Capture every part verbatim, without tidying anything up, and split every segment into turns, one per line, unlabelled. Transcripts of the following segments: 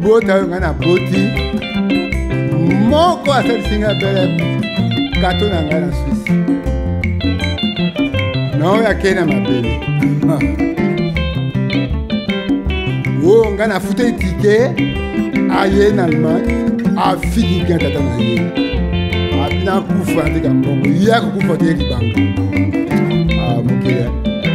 libota oyo ngai na boti moko asalisinga bele kato na ngai na Suisse na oyo akei na mabele oyo ngai nafuteli tike aye na Allemagne afiki ngai tata na ye abina kufa nateka mbongo ye akokufa te libanga mokili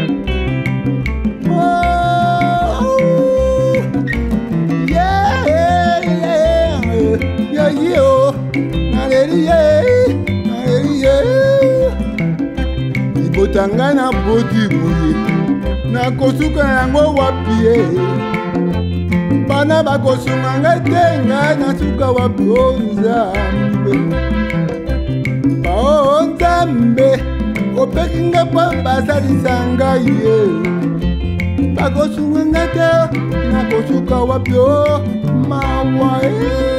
libota ngai na boti boye nakosuka yango wapi ye bana bakosunga ngai te ngai nasuka wapi o Nzambe bao Nzambe opeki ngai mpo basalisa ngai ye bakosunga ngai te nakosuka wapi o mawa ye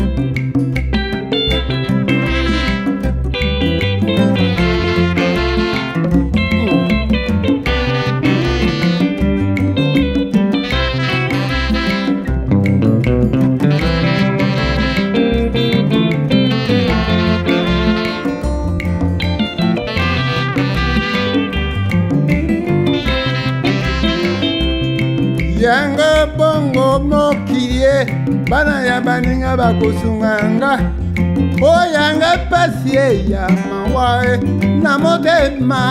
yanga bongo mokilie bana ya baninga bakosunganga oyanga pasi ya mawa na motema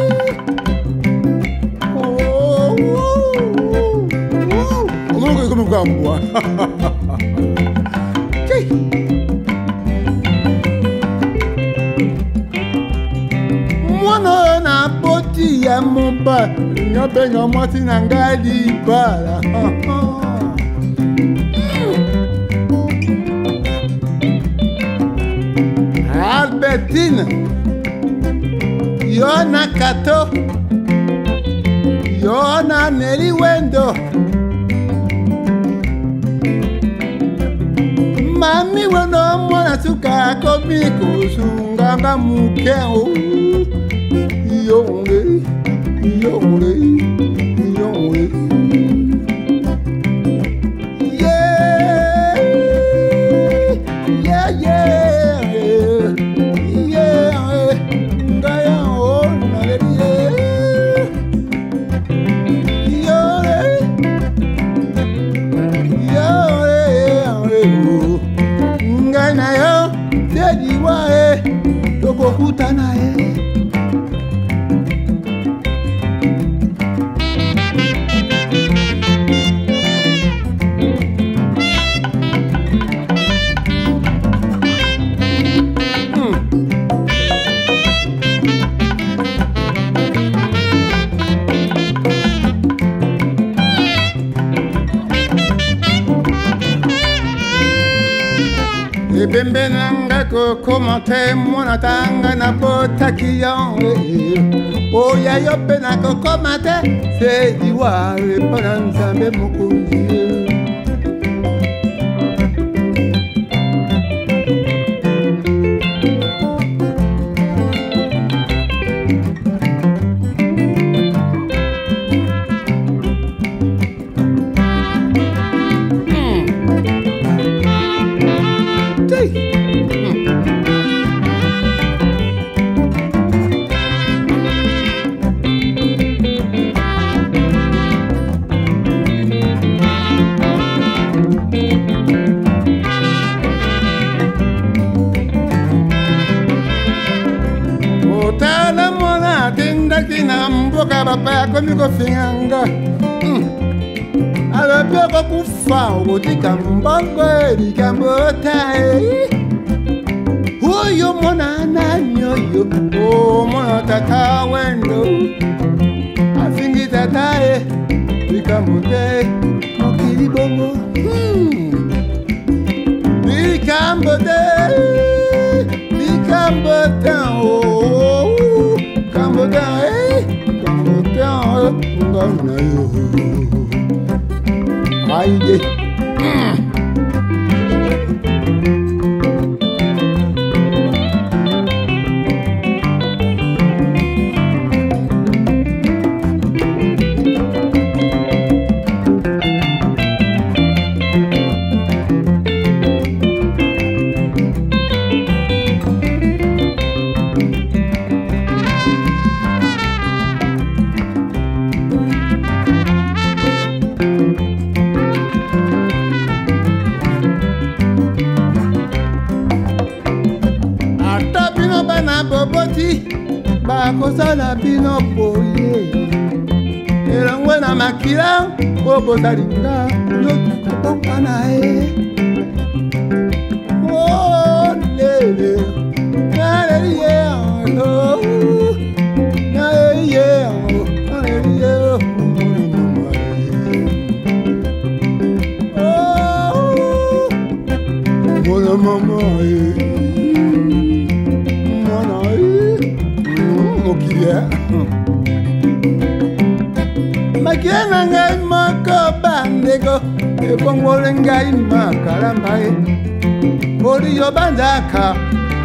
omongo ikomi kwambwa mwana na boti ya moba nyobenga mwasi na ngai libala Albertine yo na kato yo na Neli Wendo mami weno mwana suka akomi kusunganga mukeo yonge yonge yonge yeah yeah yeah yeah ngaya ona yeah yeah yeah ngana yo dedi wae tokokutana eh Bembe nanga ko komante mwana tanga na pota kiyon oya yope na ko komante se diwa repona Nzambe mokonzi na mboka bapaya komi kofinganga alobi okokufa okotika mbongo likambo tae oyo mona nani oyo omona tata Wendo afingi tata e likambo te mokili bongo likambo te likambo te likambo te Aide. mwana boboti bakosala bino boye elongwe na makila po bozalinga yokokoka na ye olele naleliye oh naleliye oh naleliye oh Mwana mama eh mwana eh mokilia makiana ngai makobandeko ebongole ngai makalamba eh ori yo bandaka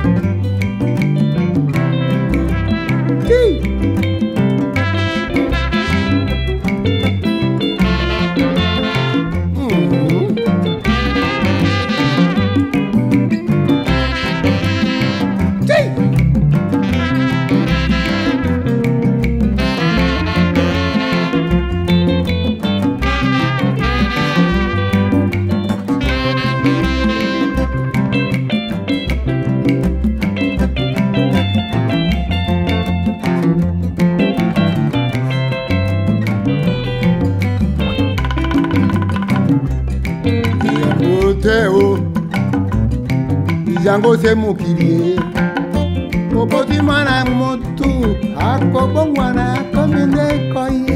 Teo Jango se mukiri Popoti mana mutu Akobongwana komine koi